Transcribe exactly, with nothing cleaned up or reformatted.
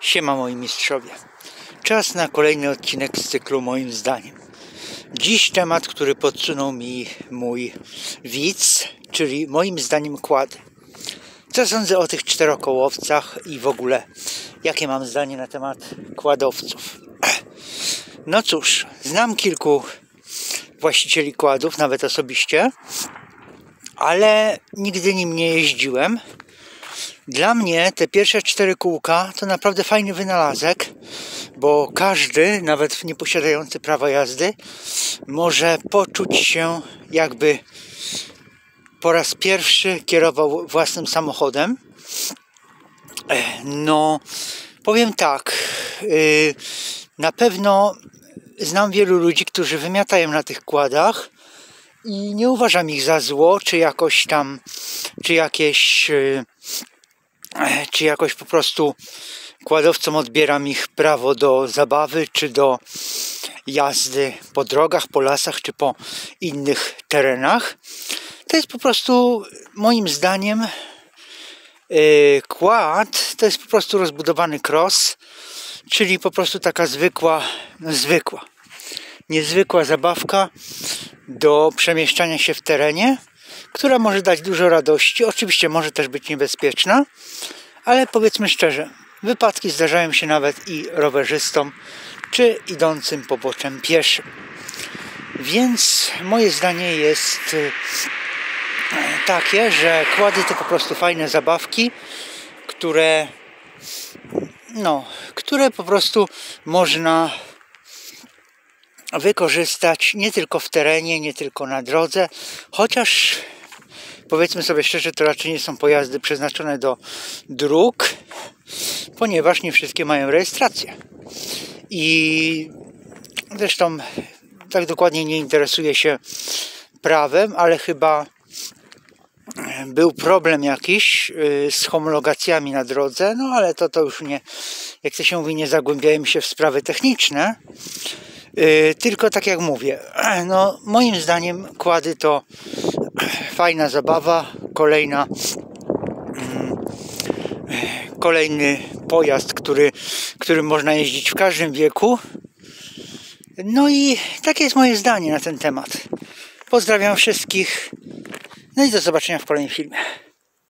Siema moi mistrzowie. Czas na kolejny odcinek z cyklu moim zdaniem. Dziś temat, który podsunął mi mój widz, czyli moim zdaniem kłady. Co sądzę o tych czterokołowcach i w ogóle jakie mam zdanie na temat kładowców. No cóż, znam kilku właścicieli kładów, nawet osobiście, ale nigdy nim nie jeździłem. Dla mnie te pierwsze cztery kółka to naprawdę fajny wynalazek, bo każdy, nawet nie posiadający prawa jazdy, może poczuć się, jakby po raz pierwszy kierował własnym samochodem. No, powiem tak, na pewno znam wielu ludzi, którzy wymiatają na tych kładach i nie uważam ich za zło, czy jakoś tam, czy jakieś... czy jakoś po prostu kładowcom odbieram ich prawo do zabawy, czy do jazdy po drogach, po lasach, czy po innych terenach. To jest po prostu, moim zdaniem, yy, kład to jest po prostu rozbudowany cross, czyli po prostu taka zwykła, no zwykła, niezwykła zabawka do przemieszczania się w terenie, która może dać dużo radości, oczywiście może też być niebezpieczna, ale powiedzmy szczerze, wypadki zdarzają się nawet i rowerzystom, czy idącym poboczem pieszym. Więc moje zdanie jest takie, że kłady to po prostu fajne zabawki, które, no, które po prostu można wykorzystać nie tylko w terenie, nie tylko na drodze, chociaż powiedzmy sobie szczerze, to raczej nie są pojazdy przeznaczone do dróg, ponieważ nie wszystkie mają rejestrację. I zresztą tak dokładnie nie interesuję się prawem, ale chyba był problem jakiś z homologacjami na drodze, no ale to, to już nie, jak to się mówi, nie zagłębiajmy się w sprawy techniczne. Yy, tylko tak jak mówię, no moim zdaniem kłady to fajna zabawa, kolejna yy, kolejny pojazd, który, którym można jeździć w każdym wieku. No i takie jest moje zdanie na ten temat. Pozdrawiam wszystkich, no i do zobaczenia w kolejnym filmie.